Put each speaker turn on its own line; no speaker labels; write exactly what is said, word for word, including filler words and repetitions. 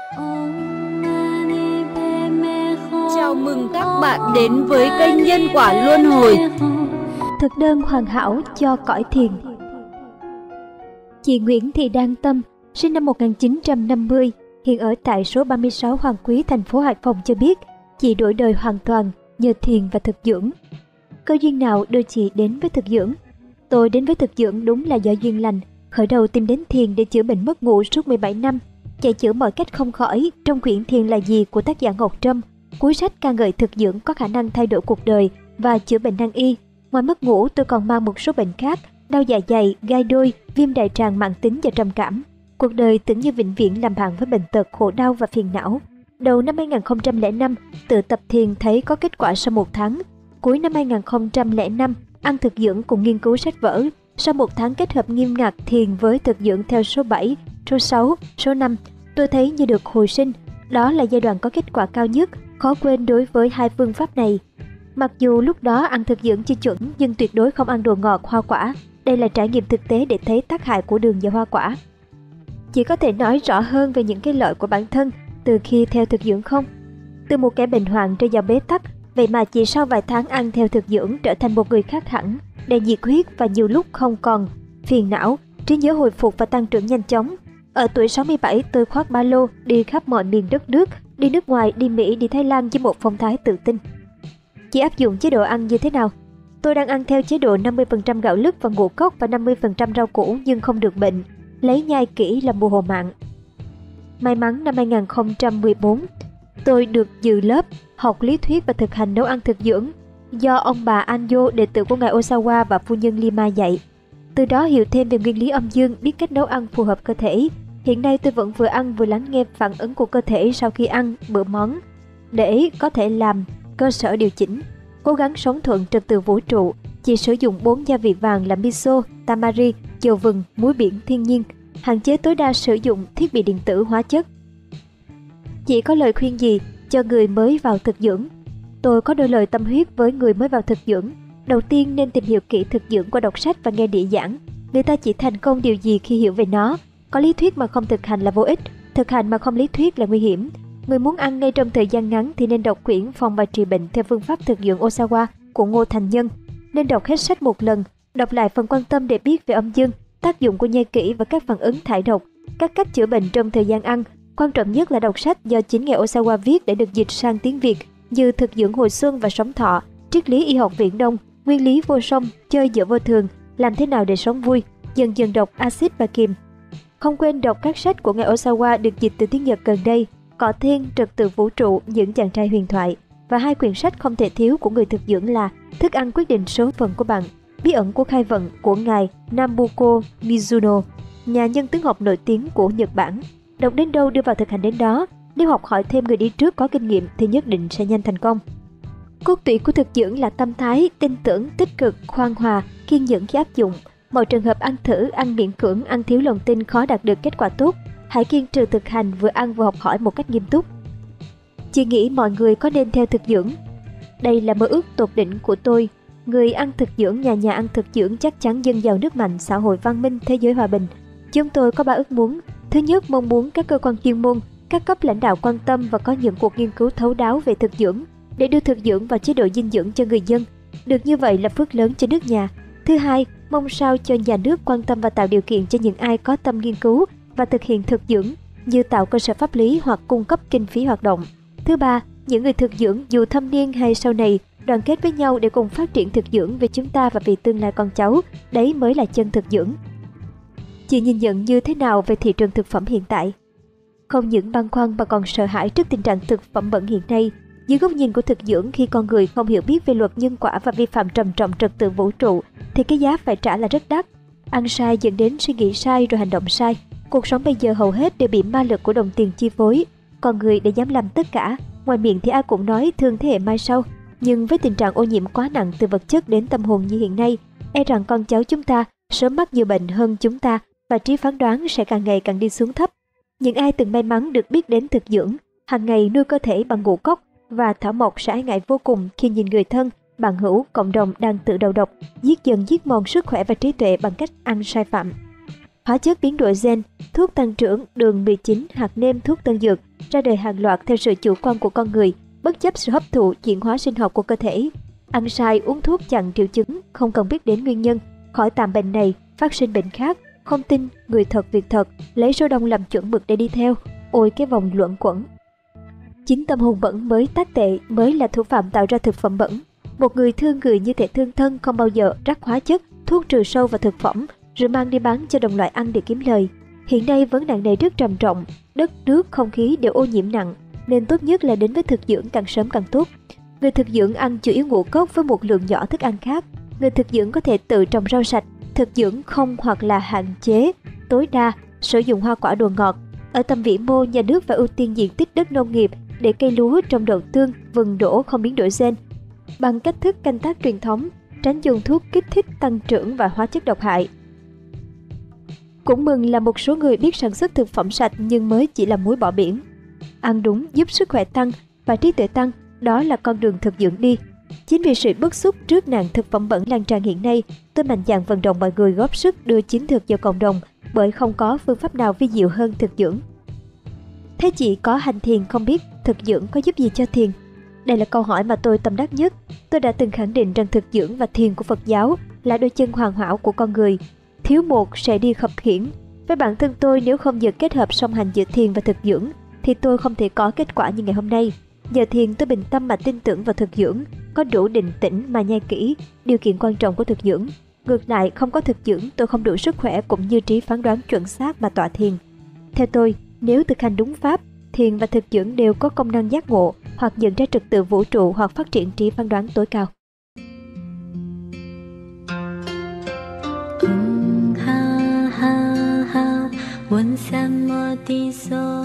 Chào mừng các bạn đến với kênh Nhân Quả Luân Hồi.
Thực đơn hoàn hảo cho cõi thiền. Chị Nguyễn Thị Đan Tâm, sinh năm một nghìn chín trăm năm mươi, hiện ở tại số ba mươi sáu Hoàng Quý, thành phố Hải Phòng cho biết, chị đổi đời hoàn toàn nhờ thiền và thực dưỡng. Cơ duyên nào đưa chị đến với thực dưỡng? Tôi đến với thực dưỡng đúng là do duyên lành, khởi đầu tìm đến thiền để chữa bệnh mất ngủ suốt mười bảy năm, chạy chữa mọi cách không khỏi trong quyển Thiền là gì của tác giả Ngọc Trâm. Cuối sách ca ngợi thực dưỡng có khả năng thay đổi cuộc đời và chữa bệnh nan y. Ngoài mất ngủ, tôi còn mang một số bệnh khác, đau dạ dày, gai đôi, viêm đại tràng mãn tính và trầm cảm. Cuộc đời tưởng như vĩnh viễn làm bạn với bệnh tật, khổ đau và phiền não. Đầu năm hai nghìn không trăm lẻ năm, tự tập thiền thấy có kết quả sau một tháng. Cuối năm hai nghìn không trăm lẻ năm, ăn thực dưỡng cùng nghiên cứu sách vở. Sau một tháng kết hợp nghiêm ngặt thiền với thực dưỡng theo số bảy, số sáu, số năm, tôi thấy như được hồi sinh. Đó là giai đoạn có kết quả cao nhất, khó quên đối với hai phương pháp này. Mặc dù lúc đó ăn thực dưỡng chưa chuẩn, nhưng tuyệt đối không ăn đồ ngọt, hoa quả. Đây là trải nghiệm thực tế để thấy tác hại của đường và hoa quả. Chị có thể nói rõ hơn về những cái lợi của bản thân từ khi theo thực dưỡng không? Từ một kẻ bệnh hoạn rơi vào bế tắc, vậy mà chỉ sau vài tháng ăn theo thực dưỡng trở thành một người khác hẳn, đầy nhiệt huyết và nhiều lúc không còn phiền não, trí nhớ hồi phục và tăng trưởng nhanh chóng. Ở tuổi sáu mươi bảy, tôi khoác ba lô đi khắp mọi miền đất nước, đi nước ngoài, đi Mỹ, đi Thái Lan với một phong thái tự tin. Chị áp dụng chế độ ăn như thế nào? Tôi đang ăn theo chế độ năm mươi phần trăm gạo lứt và ngũ cốc và năm mươi phần trăm rau củ nhưng không được bệnh, lấy nhai kỹ là mùa hồ mạng. May mắn năm hai nghìn không trăm mười bốn, tôi được dự lớp học lý thuyết và thực hành nấu ăn thực dưỡng do ông bà Anjo, đệ tử của ngài Osawa và phu nhân Lima dạy. Từ đó hiểu thêm về nguyên lý âm dương, biết cách nấu ăn phù hợp cơ thể. Hiện nay tôi vẫn vừa ăn vừa lắng nghe phản ứng của cơ thể sau khi ăn bữa món để có thể làm cơ sở điều chỉnh. Cố gắng sống thuận trật tự vũ trụ. Chỉ sử dụng bốn gia vị vàng là miso, tamari, dầu vừng, muối biển thiên nhiên. Hạn chế tối đa sử dụng thiết bị điện tử, hóa chất. Chị có lời khuyên gì cho người mới vào thực dưỡng? Tôi có đôi lời tâm huyết với người mới vào thực dưỡng. Đầu tiên nên tìm hiểu kỹ thực dưỡng qua đọc sách và nghe địa giảng. Người ta chỉ thành công điều gì khi hiểu về nó. Có lý thuyết mà không thực hành là vô ích, thực hành mà không lý thuyết là nguy hiểm. Người muốn ăn ngay trong thời gian ngắn thì nên đọc quyển Phòng và trị bệnh theo phương pháp thực dưỡng Osawa của Ngô Thành Nhân. Nên đọc hết sách một lần, đọc lại phần quan tâm để biết về âm dương, tác dụng của nhai kỹ và các phản ứng thải độc, các cách chữa bệnh trong thời gian ăn. Quan trọng nhất là đọc sách do chính ngài Osawa viết để được dịch sang tiếng Việt như Thực dưỡng hồi xuân và sống thọ, Triết lý y học viễn đông, Nguyên lý vô song, Chơi giữa vô thường, Làm thế nào để sống vui, dần dần đọc Axit và Kiềm. Không quên đọc các sách của ngài Osawa được dịch từ tiếng Nhật gần đây, Cỏ Thiên, Trật tự vũ trụ, Những chàng trai huyền thoại, và hai quyển sách không thể thiếu của người thực dưỡng là Thức ăn quyết định số phận của bạn, Bí ẩn của khai vận của ngài Nabuko Mizuno, nhà nhân tướng học nổi tiếng của Nhật Bản. Đọc đến đâu đưa vào thực hành đến đó. Nếu học hỏi thêm người đi trước có kinh nghiệm thì nhất định sẽ nhanh thành công. Cốt tủy của thực dưỡng là tâm thái, tin tưởng, tích cực, khoan hòa, kiên nhẫn khi áp dụng. Mọi trường hợp ăn thử, ăn miễn cưỡng, ăn thiếu lòng tin khó đạt được kết quả tốt. Hãy kiên trì thực hành, vừa ăn vừa học hỏi một cách nghiêm túc. Chị nghĩ mọi người có nên theo thực dưỡng? Đây là mơ ước tột đỉnh của tôi. Người ăn thực dưỡng, nhà nhà ăn thực dưỡng chắc chắn dân giàu nước mạnh, xã hội văn minh, thế giới hòa bình. Chúng tôi có ba ước muốn. Thứ nhất, mong muốn các cơ quan chuyên môn, các cấp lãnh đạo quan tâm và có những cuộc nghiên cứu thấu đáo về thực dưỡng để đưa thực dưỡng vào chế độ dinh dưỡng cho người dân. Được như vậy là phước lớn cho nước nhà. Thứ hai, mong sao cho nhà nước quan tâm và tạo điều kiện cho những ai có tâm nghiên cứu và thực hiện thực dưỡng, như tạo cơ sở pháp lý hoặc cung cấp kinh phí hoạt động. Thứ ba, những người thực dưỡng dù thâm niên hay sau này đoàn kết với nhau để cùng phát triển thực dưỡng vì chúng ta và vì tương lai con cháu. Đấy mới là chân thực dưỡng. Chị nhìn nhận như thế nào về thị trường thực phẩm hiện tại? Không những băn khoăn mà còn sợ hãi trước tình trạng thực phẩm bẩn hiện nay. Dưới góc nhìn của thực dưỡng, khi con người không hiểu biết về luật nhân quả và vi phạm trầm trọng trật tự vũ trụ thì cái giá phải trả là rất đắt. Ăn sai dẫn đến suy nghĩ sai rồi hành động sai. Cuộc sống bây giờ hầu hết đều bị ma lực của đồng tiền chi phối. Con người đã dám làm tất cả, ngoài miệng thì ai cũng nói thương thế hệ mai sau. Nhưng với tình trạng ô nhiễm quá nặng từ vật chất đến tâm hồn như hiện nay, e rằng con cháu chúng ta sớm mắc nhiều bệnh hơn chúng ta và trí phán đoán sẽ càng ngày càng đi xuống thấp. Những ai từng may mắn được biết đến thực dưỡng, hàng ngày nuôi cơ thể bằng ngũ cốc và thảo mộc sẽ ái ngại vô cùng khi nhìn người thân, bạn hữu, cộng đồng đang tự đầu độc, giết dần giết mòn sức khỏe và trí tuệ bằng cách ăn sai phạm. hóa chất biến đổi gen, thuốc tăng trưởng, đường mười chín, hạt nêm, thuốc tân dược ra đời hàng loạt theo sự chủ quan của con người, bất chấp sự hấp thụ chuyển hóa sinh học của cơ thể. Ăn sai, uống thuốc chặn triệu chứng, không cần biết đến nguyên nhân, khỏi tạm bệnh này, phát sinh bệnh khác, không tin, người thật việc thật, lấy số đông làm chuẩn mực để đi theo. Ôi cái vòng luẩn quẩn. Chính tâm hồn bẩn mới tác tệ, mới là thủ phạm tạo ra thực phẩm bẩn. Một người thương người như thể thương thân, không bao giờ rắc hóa chất, thuốc trừ sâu vào thực phẩm, rồi mang đi bán cho đồng loại ăn để kiếm lời. Hiện nay vấn nạn này rất trầm trọng, đất, nước, không khí đều ô nhiễm nặng, nên tốt nhất là đến với thực dưỡng càng sớm càng tốt. Người thực dưỡng ăn chủ yếu ngũ cốc với một lượng nhỏ thức ăn khác. Người thực dưỡng có thể tự trồng rau sạch, thực dưỡng không hoặc là hạn chế tối đa sử dụng hoa quả đồ ngọt. Ở tầm vĩ mô, nhà nước phải ưu tiên diện tích đất nông nghiệp để cây lúa, trồng đậu tương, vừng đỗ không biến đổi gen bằng cách thức canh tác truyền thống, tránh dùng thuốc kích thích tăng trưởng và hóa chất độc hại. Cũng mừng là một số người biết sản xuất thực phẩm sạch nhưng mới chỉ là muối bỏ biển. Ăn đúng giúp sức khỏe tăng và trí tuệ tăng, đó là con đường thực dưỡng đi. Chính vì sự bức xúc trước nạn thực phẩm bẩn lan tràn hiện nay, tôi mạnh dạn vận động mọi người góp sức đưa chiến thực vào cộng đồng, bởi không có phương pháp nào vi diệu hơn thực dưỡng. Thế chị có hành thiền không biết thực dưỡng có giúp gì cho thiền? Đây là câu hỏi mà tôi tâm đắc nhất. Tôi đã từng khẳng định rằng thực dưỡng và thiền của Phật giáo là đôi chân hoàn hảo của con người. Thiếu một sẽ đi khập khiễng. Với bản thân tôi, nếu không giờ kết hợp song hành giữa thiền và thực dưỡng, thì tôi không thể có kết quả như ngày hôm nay. Nhờ thiền tôi bình tâm mà tin tưởng vào thực dưỡng, có đủ định tĩnh mà nhai kỹ, điều kiện quan trọng của thực dưỡng. Ngược lại, không có thực dưỡng, tôi không đủ sức khỏe cũng như trí phán đoán chuẩn xác mà tọa thiền. Theo tôi, nếu thực hành đúng pháp, thiền và thực dưỡng đều có công năng giác ngộ, hoặc nhận ra trật tự vũ trụ, hoặc phát triển trí phán đoán tối cao.
ha ha ha, 问三摩地所